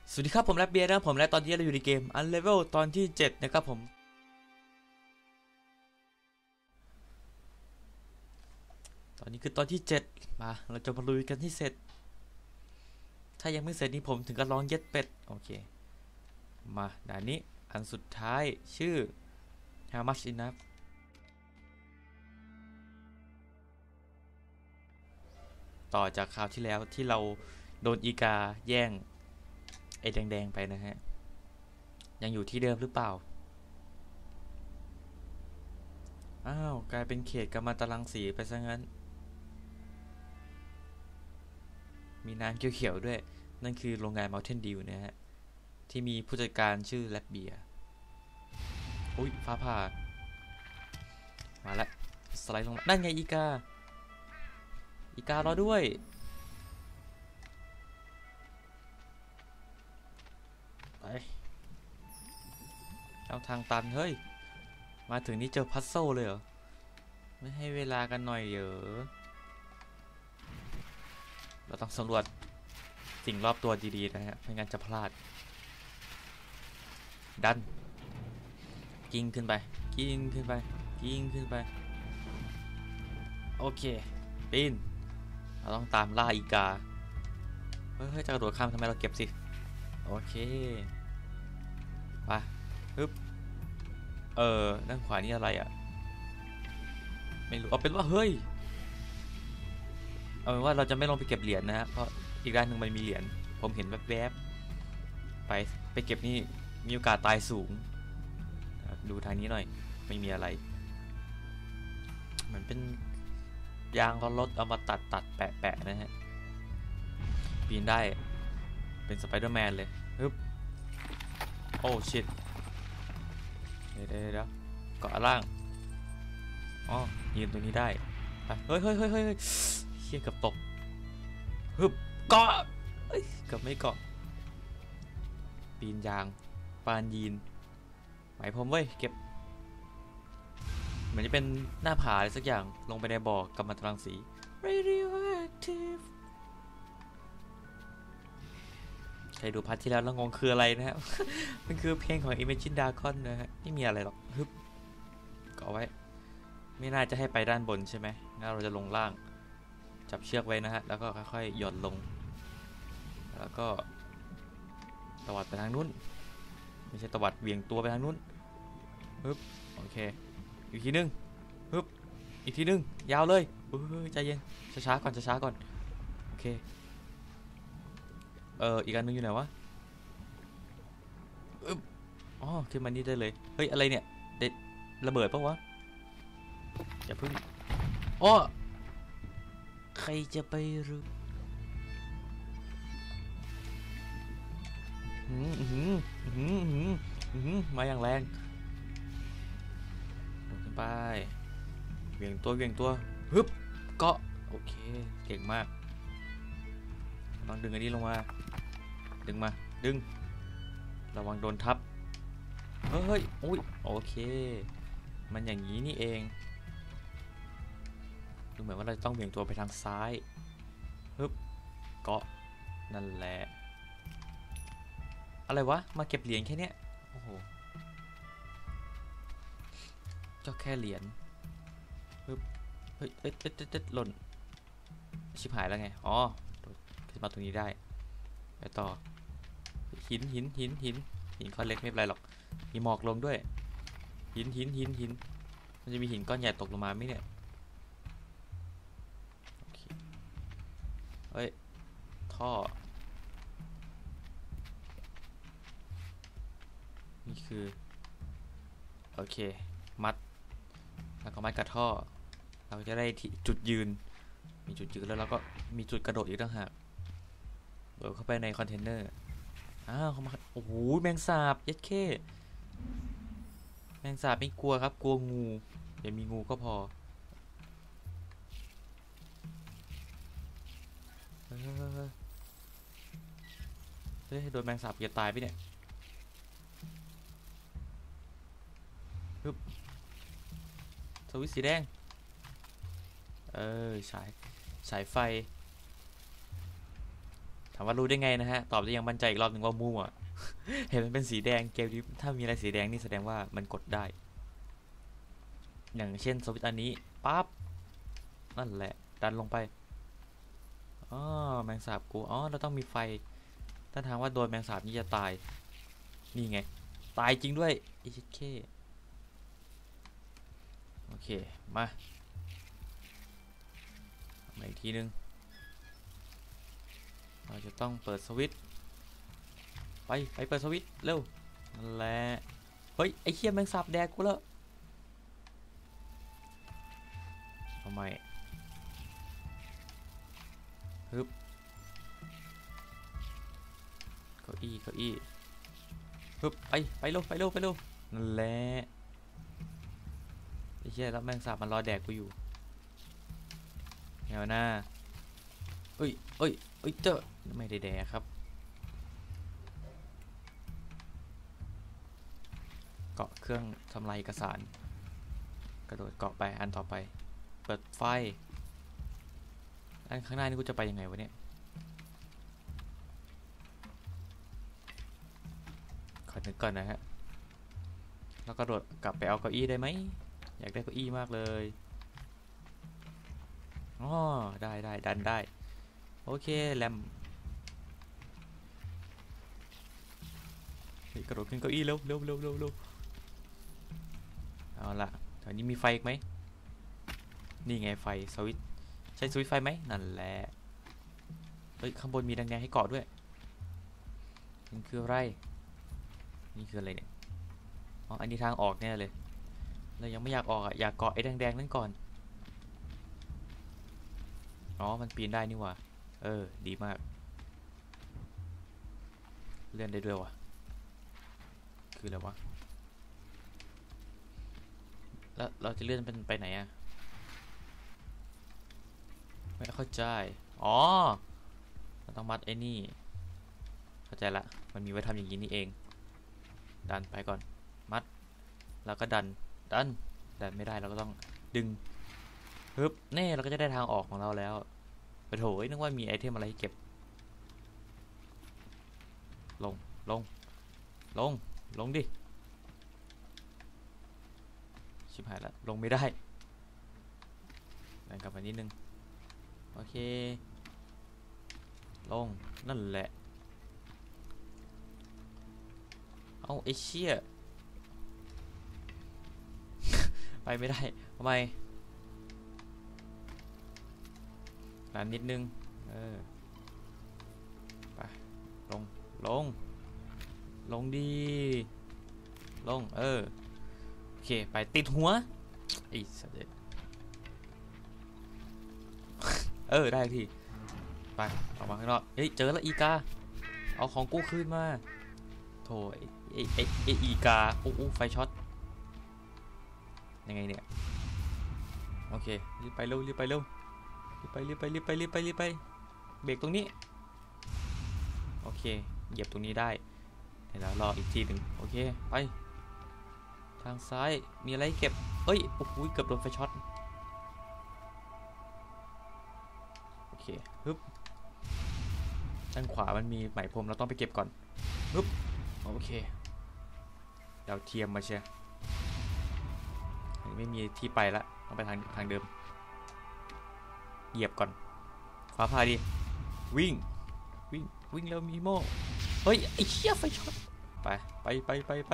สวัสดีครับผมแรปเบียร์นะผมและตอนนี้เราอยู่ในเกม Unravel ตอนที่7นะครับผมตอนนี้คือตอนที่7มาเราจะมาลุยกันที่เสร็จถ้ายังไม่เสร็จนี่ผมถึงกับร้องเย็ดเป็ดโอเคมาด่านนี้อันสุดท้ายชื่อ How much enough ต่อจากคราวที่แล้วที่เราโดนอีกาแย่งไอ้แดงๆไปนะฮะยังอยู่ที่เดิมหรือเปล่าอ้าวกลายเป็นเขตกัมมันตรังสีไปซะงั้นมีน้ำเขียวๆด้วยนั่นคือโรงงาน Mountain Dew นะฮะที่มีผู้จัดการชื่อแรปเบียร์อุ้ยฟ้าผ่ามาแล้วสไลด์ลงมานั่นไงอีการอด้วยไปเอาทางตันเฮ้ยมาถึงนี่เจอพัซโซเลยเหรอไม่ให้เวลากันหน่อยเหรอเราต้องสำรวจสิ่งรอบตัวดีๆนะฮะไม่งั้นจะพลาดดันกิ้งขึ้นไปกิ้งขึ้นไปกิ้งขึ้นไปโอเคปีนเราต้องตามล่าอีกาเฮ้ยจะกระโดดข้ามทำไมเราเก็บสิโอเคไปฮึบด้านขวานี่อะไรอ่ะไม่รู้เอาเป็นว่าเฮ้ยเอาเป็นว่าเราจะไม่ลงไปเก็บเหรียญนะฮะเพราะอีกด้านหนึ่งมันมีเหรียญผมเห็นแวบๆไปเก็บนี่มีโอกาสตายสูงดูทางนี้หน่อยไม่มีอะไรเหมือนเป็นยางรถเอามาตัดแปะนะฮะปีนได้เป็นสไปเดอร์แมนเลยฮึบโอ้ชิตเดี๋ยวเกาะล่างอ๋อยืนตรงนี้ได้ไปเฮ้ยเฮี้ยกับตกฮึบเกาะเกือบไม่เกาะปีนยางปานยีนหมายผมเว้ยเก็บเหมือนจะเป็นหน้าผาอะไรสักอย่างลงไปในบ่อกัมมันตรังสี radioactive ใครดูพาร์ทที่แล้วแล้วงงคืออะไรนะฮะ มันคือเพลงของ Imagine Dragon นะฮะไม่มีอะไรหรอกฮึบเกาะไว้ไม่น่าจะให้ไปด้านบนใช่ไหมงั้นเราจะลงล่างจับเชือกไว้นะฮะแล้วก็ค่อยๆหย่อนลงแล้วก็ตวัดไปทางนู้นไม่ใช่ตวัดเบี่ยงตัวไปทางนู้นฮึบโอเคอีกทีนึงฮึบอีกทีนึงยาวเลยใจเย็นช้าๆก่อนโอเคอีกอันนึงอยู่ไหนวะอึ๊บอ๋อขึ้นมานี่ได้เลยเฮ้ยอะไรเนี่ยเด็ดระเบิดปะวะอย่าพึ่งอ้อใครจะไปรู้มาอย่างแรงลงขึ้นไปเวียงตัวฮึบเกาะโอเคเก่งมากลองดึงอันนี้ลงมาดึงมาดึงระวังโดนทับเฮ้ยอุ้ยโอเคมันอย่างนี้นี่เองดูเหมือนว่าเราต้องเบี่ยงตัวไปทางซ้ายฮึบเกาะนั่นแหละอะไรวะมาเก็บเหรียญแค่เนี้ยโอ้โหเจ้าแค่เหรียญฮึบเฮ้ยหล่นชิบหายแล้วไงอ๋อขึ้นมาตรงนี้ได้ไปต่อหินก้อนเล็กไม่เป็นไรหรอกมีหมอกลงด้วยหินมันจะมีหินก้อนใหญ่ตกลงมาไหมเนี่ยโอเคเฮ้ยท่อนี่คือโอเคมัดแล้วก็มัดกับท่อเราจะได้จุดยืนมีจุดยืนแล้วเราก็มีจุดกระโดดอีกต่างหากโดดเข้าไปในคอนเทนเนอร์อ้าวเขามาโอ้โหแมงสาบยัดเข้แมงสาบไม่กลัวครับกลัวงูอย่ามีงูก็พอเฮ้ยโดนแมงสาบจะตายไปเนี่ยปึ๊บสวิตช์สีแดงฉายไฟถามว่ารู้ได้ไงนะฮะตอบได้อย่างมั่นใจอีกรอบหนึ่งว่ามั่ว เห็นมันเป็นสีแดงเกมนี้ถ้ามีอะไรสีแดงนี่แสดงว่ามันกดได้อย่างเช่นสวิตช์อันนี้ปั๊บนั่นแหละดันลงไปอ๋อแมงสาบกูอ๋อเราต้องมีไฟถ้าทางว่าโดนแมงสาบนี่จะตายนี่ไงตายจริงด้วยอีชิเคโอเคมาอีกทีนึงเราจะต้องเปิดสวิตช์ไปเปิดสวิตช์เร็วนั่นแหละเฮ้ยไอ้เหี้ยแมงสาบแดกกูแล้วทำไมฮึบเก้าอี้ฮึบไปเร็วนั่นแหละไอ้เหี้ยแล้วแมงสาบมันรอแดกกูอยู่แนวหน้าเอ้ยเจอไม่ได้แดกครับเกาะเครื่องทำลายเอกสารกระโดดเกาะไปอันต่อไปเปิดไฟอันข้างหน้านี่กูจะไปยังไงวะเนี่ยขอนึกก่อนนะฮะแล้วก็โดดกลับไปเอาเก้าอี้ได้ไหมอยากได้เก้าอี้มากเลยอ๋อได้ดันได้โอเคแรมกระโดดขึ้นเก้าอี้เร็วเอาละแถวนี้มีไฟอีกไหมนี่ไงไฟสวิตช์ใช้สวิตช์ไฟไหมนั่นแหละเฮ้ยข้างบนมีแดงๆให้เกาะด้วยนี่คืออะไรนี่คืออะไรเนี่ยอ๋ออันนี้ทางออกแน่เลยเรายังไม่อยากออกอ่ะอยากเกาะไอ้แดงๆนั่นก่อนอ๋อมันปีนได้นี่หว่าดีมากเลื่อนได้ด้วยวะคืออะไรวะแล้วเราจะเลื่อนเป็นไปไหนอะไม่เข้าใจอ๋อเราต้องมัดไอ้นี่เข้าใจละมันมีไว้ทำอย่างนี้นี่เองดันไปก่อนมัดแล้วก็ดันไม่ได้เราก็ต้องดึงฮึบเน่เราก็จะได้ทางออกของเราแล้วไปโถยนึกว่ามีไอเทมอะไรให้เก็บลงดิชิบหายละลงไม่ได้ดันกลับมานิดนึงโอเคลงนั่นแหละเอาไอเชี่ยไปไม่ได้ทำไมดันนิดนึงไปลงดีลงโอเคไปติดหัวไอ้สัตว์ได้ทีไปออกมาข้างนอกเฮ้ยเจอแล้วอีกาเอาของกู้คืนมาโถไออีกาอู้ไฟช็อตยังไงเนี่ยโอเครีบไปเร็วไปเบรกตรงนี้โอเคเหยียบตรงนี้ได้เดี๋ยวรออีกทีหนึ่งโอเคไปทางซ้ายมีอะไรเก็บเอ้ยโอ้โหเกือบโดนไฟช็อตโอเคฮึบด้านขวามันมีไหมพรมเราต้องไปเก็บก่อนฮึบโอเคดาวเทียมมาเชียไม่มีที่ไปละต้องไปทางเดิมเหยียบก่อนฟ้าผ่าดิวิ่งแล้วมีโม่เฮ้ยไอ้เชี่ยไฟช็อตไป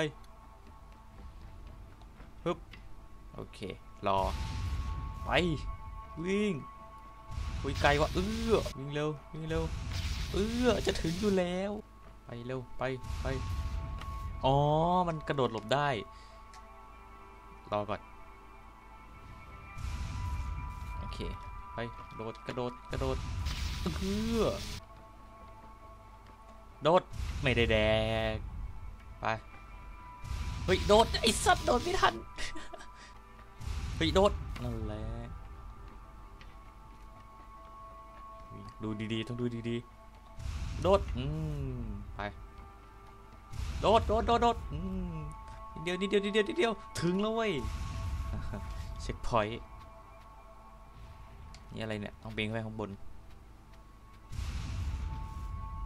ฮึบโอเครอไปวิ่งไกลว่ะวิ่งเร็วจะถึงอยู่แล้วไปเร็วไปอ๋อมันกระโดดหลบได้รอก่อนโอเคไปกระโดดโดดไม่ได้แดกไปเฮ้ยโดดไอ้สัตว์โดดไม่ทันเฮ้ยโดดนั่นแหละดูดีๆต้องดูดีๆโดดไปโดดเดียวถึงแล้วเว้ยเช็คพอยต์นี่อะไรเนี่ยต้องเบงไว้ข้างบน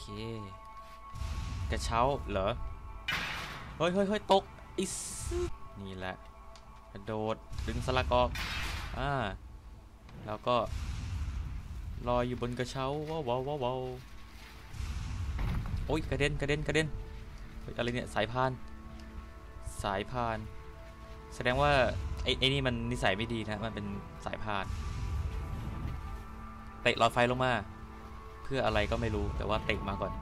กระเช้าเหรอเฮ้ยเฮ้ยเฮ้ยตกอิสนี่แหละกระโดดดึงสลักออกแล้วก็ลอยอยู่บนกระเช้าว้าวว้าวว้าวโอ้ยกระเด็นกระเด็นกระเด็นเฮ้ยอะไรเนี่ยสายพานแสดงว่าไอ้นี่มันนิสัยไม่ดีนะมันเป็นสายพานเตะหลอดไฟลงมาเพื่ออะไรก็ไม่รู้แต่ว่าเตะมาก่อน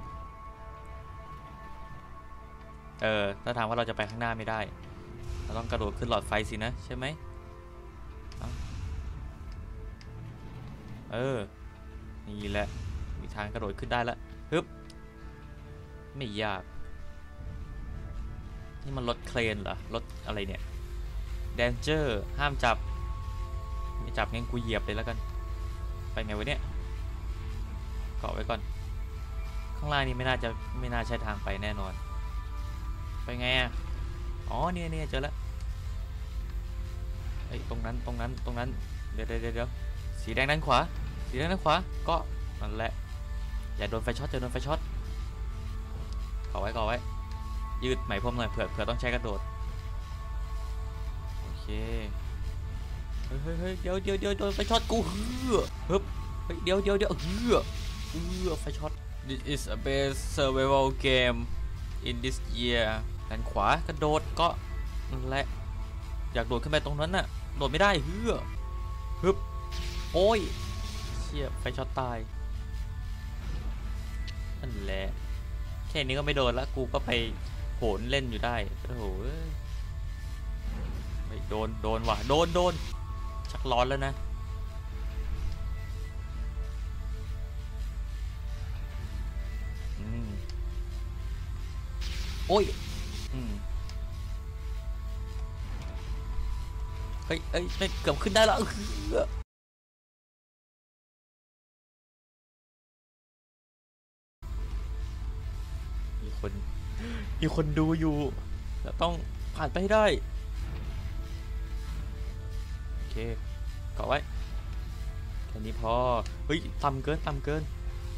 ถ้าถามว่าเราจะไปข้างหน้าไม่ได้เราต้องกระโดดขึ้นหลอดไฟสินะใช่ไหมนี่แหละมีทางกระโดดขึ้นได้แล้วฮึบไม่ยากนี่มันรถเครนเหรอรถอะไรเนี่ยแดนเจอร์ห้ามจับไม่จับงั้นกูเหยียบเลยแล้วกันไปไงวะเนี่ยเกาะไว้ก่อนข้างล่างนี้ไม่น่าใช่ทางไปแน่นอนไปไงอ่ะอ๋อเนี่ยเจอแล้วไอ้ตรงนั้นเดี๋ยวสีแดงด้านขวาก็นั่นแหละอย่าโดนไฟช็อตเกาะไว้ยืดไหมพรมหน่อยเผื่อต้องใช้กระโดดโอเคเฮ้ยเดี๋ยวโดนไฟช็อตกูฮึบเฮ้ยเดี๋ยวไฟช็อต This is a best survival game in this year ด้านขวากระโดดก็นั่นแหละอยากโดดขึ้นไปตรงนั้นน่ะโดดไม่ได้ฮึบโอ้ยเชี่ยไฟช็อตตายนั่นแหละแค่นี้ก็ไม่โดนแล้วกูก็ไปโหนเล่นอยู่ได้โอ้โหไม่โดนว่ะโดนชักร้อนแล้วนะโอ้ยเฮ้ยไม่เกือบขึ้นได้แล้วมีคนดูอยู่จะต้องผ่านไปให้ได้โอเคเกาะไว้แค่นี้พอเฮ้ยต่ำเกิน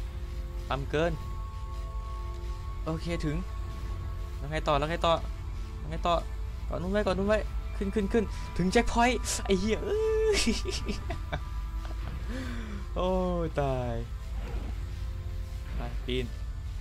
โอเคถึงแล้วไงต่อก่อนนู้นไว้ขึ้นถึงแจ็คพอยต์ไอ้เหี้ยโอ้ตายไปปีน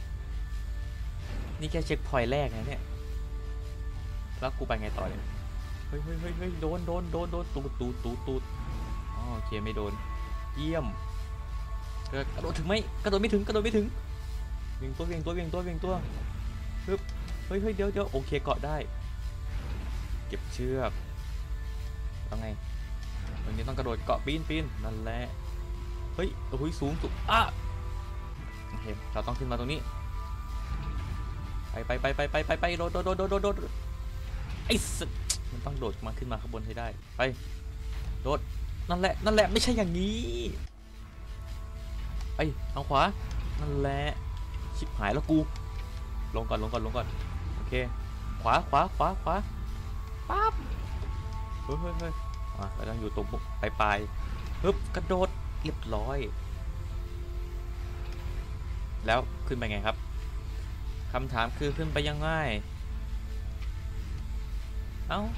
นี่แค่เช็คพอยต์แรกนะเนี่ยแล้วกูไปไงต่อเนี่ยเฮ้ยโดนตูดโอเคไม่โดนเยี่ยมกระโดดถึงไหมกระโดดไม่ถึงเวียงตัวฮึบเฮ้ยเดี๋ยวโอเคเกาะได้เก็บเชือกต้องไงตรงนี้ต้องกระโดดเกาะปีนนั่นแหละเฮ้ยสูงโอเคเราต้องขึ้นมาตรงนี้ไปโดดไอ้สัสมันต้องโดดมาขึ้นมาข้างบนให้ได้ไปโดดนั่นแหละไม่ใช่อย่างนี้ไปทางขวานั่นแหละชิบหายแล้วกูลงก่อนโอเคขวาปั๊บเฮ้ยเราต้องอยู่ตรงปลายฮึบกระโดดเรียบร้อยแล้วขึ้นไปไงครับคำถามคือขึ้นไปยังไงเอ้า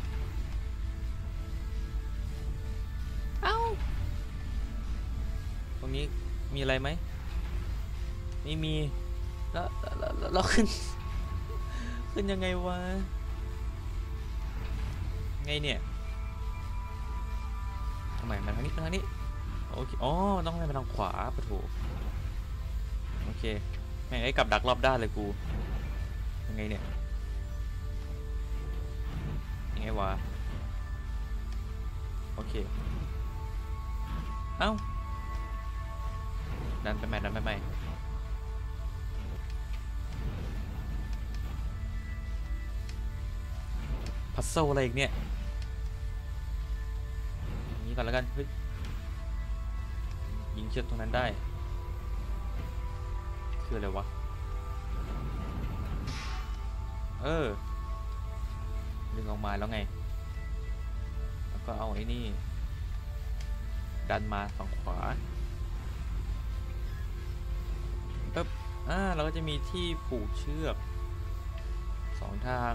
ตรงนี้มีอะไรไหมไม่มีแล้วขึ้นยังไงวะไงเนี่ยทำไมมาทางนี้โอเคอ๋อต้องให้มาทางขวาปะโถโอเคแม่งไอ้กับดักรอบด้านเลยกูยังไงเนี่ยยังไงวะโอเคเอ้าดันไปใหม่พัซเซิลอะไรอีกเนี่ยอย่างนี้ก่อนแล้วกันเฮ้ยยิงเชือกตรงนั้นได้คืออะไรวะดึงออกมาแล้วไงแล้วก็เอาไอ้นี่ดันมาฝั่งขวาปึ๊บเราก็จะมีที่ผูกเชือก2 ทาง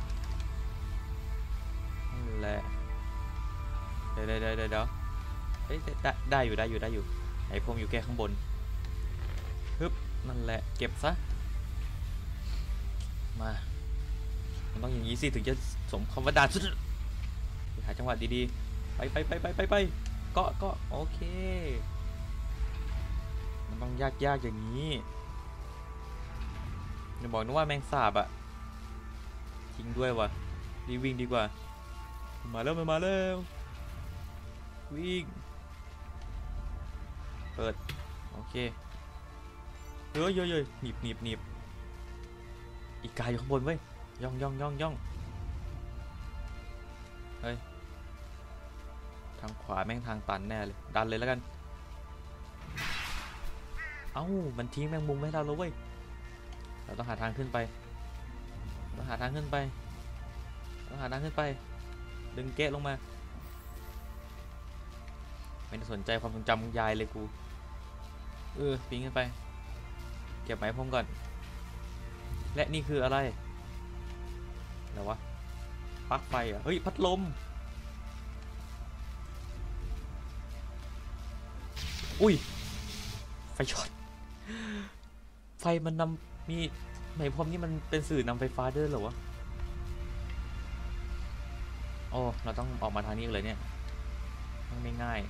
นั่นแหละเดี๋ยวเฮ้ยได้อยู่ไอ้พรมอยู่แค่ข้างบนฮึบนั่นแหละเก็บซะมามันต้องอย่างนี้สิถึงจะสมคำว่าด่านสุดหาจังหวะดีๆไปก็โอเคมันต้องยากอย่างนี้อย่าบอกนะว่าแมงสาบอะทิ้งด้วยวะรีวิ่งดีกว่ามาแล้ววิ่งเปิดโอเคเยอะหนีบอีกกายอยู่ข้างบนเว้ยย่องเฮ้ยทางขวาแม่งทางตันแน่เลยดันเลยแล้วกันเอ้ามันทิ้งแมงมุมให้เราแล้วเว้ยเราต้องหาทางขึ้นไปดึงเกะลงมาไม่ได้สนใจความทรงจำของยายเลยกูปีนขึ้นไปเก็บไม้พรมก่อนและนี่คืออะไรวะปลั๊กไฟเฮ้ยพัดลมอุ้ยไฟช็อตไฟมันนำมีไหมพรมนี่มันเป็นสื่อนำไฟฟ้าด้วยเหรอวะโอ้เราต้องออกมาทางนี้เลยเนี่ยไม่ง่าย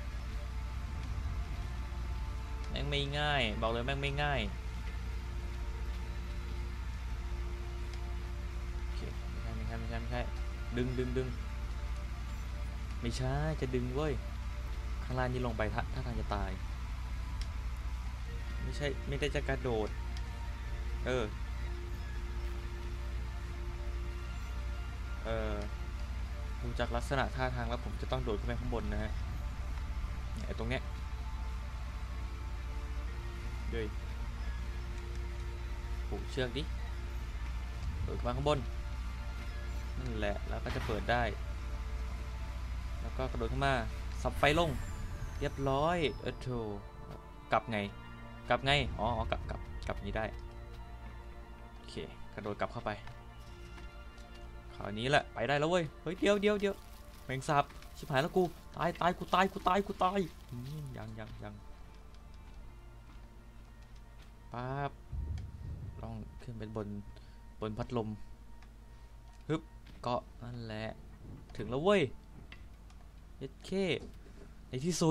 บอกเลยแม่งไม่ง่ายโอเคไม่ใช่ดึงไม่ใช่จะดึงเว้ยข้างล่างนี่ลงไปถ้าทางจะตายไม่ได้จะกระโดดดูจากลักษณะท่าทางแล้วผมจะต้องโดดขึ้นไปข้างบนนะฮะไอ้ตรงเนี้ยด้วยผูกเชือกดิโดดขึ้นมาข้างบนนั่นแหละแล้วก็จะเปิดได้แล้วก็กระโดดขึ้นมาสับไฟลงเรียบร้อยโธ่กลับไงอ๋อกลับนี้ได้โอเคกระโดดกลับเข้าไปคราวนี้แหละไปได้แล้วเว้ยเฮ้ยเดี๋ยวแมงสาบชิบหายแล้วกูตายกูตายยังปั๊บลองขึ้นเป็นบนพัดลมฮึบเกาะนั่นแหละถึงแล้วเว้ยเย็ดเข้ในที่สุด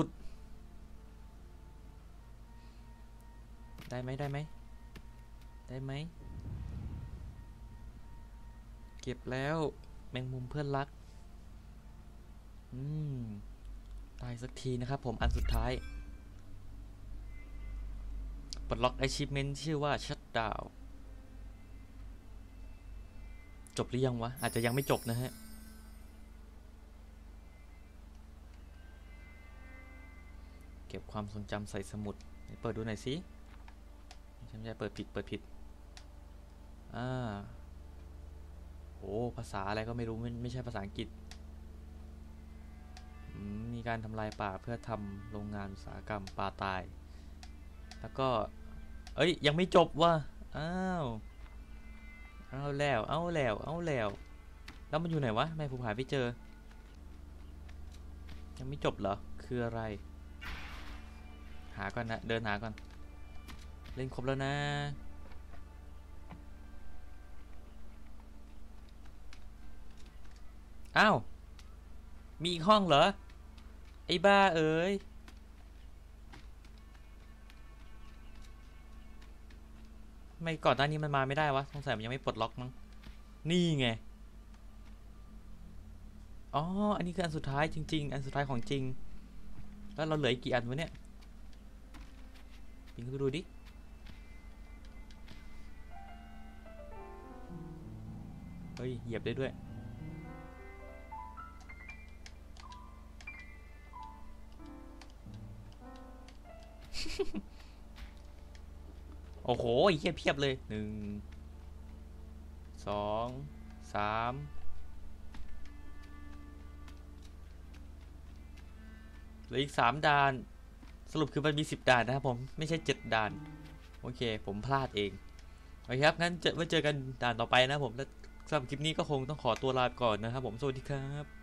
ได้ไหมเก็บแล้วแมงมุมเพื่อนรักตายสักทีนะครับผมอันสุดท้ายปลดล็อก achievement ชื่อว่า shutdown จบหรือยังวะอาจจะยังไม่จบนะฮะเก็บความทรงจำใส่สมุดเปิดดูหน่อยสิไม่ใช่เปิดผิดโอ้ภาษาอะไรก็ไม่รู้ไม่ใช่ภาษาอังกฤษมีการทำลายป่าเพื่อทำโรงงานอุตสาหกรรมป่าตายแล้วก็ยังไม่จบว่ะเอาแล้วแล้วมันอยู่ไหนวะแม่ผมหาไม่เจอยังไม่จบเหรอคืออะไรหาก่อนนะเดินหาก่อนเล่นครบแล้วนะอ้าวมีอีกห้องเหรอไอ้บ้าเอ๋ยไม่ก่อนหน้านี้มันมาไม่ได้วะสงสัยมันยังไม่ปลดล็อกมั้งนี่ไงอ๋ออันนี้คืออันสุดท้ายจริงๆอันสุดท้ายของจริงแล้วเราเหลืออีกกี่อันวะเนี่ยปิงก็ดูดิเฮ้ยเหยียบได้ด้วยโอ้โหเหี้ยเพียบเลย1 2 3เหลืออีก3 ด่านสรุปคือมันมี10 ด่านนะครับผมไม่ใช่7 ด่านโหโอเคผมพลาดเองโอเคครับงั้นไว้เจอกันด่านต่อไปนะผมและสำหรับคลิปนี้ก็คงต้องขอตัวลาไปก่อนนะครับผมสวัสดีครับ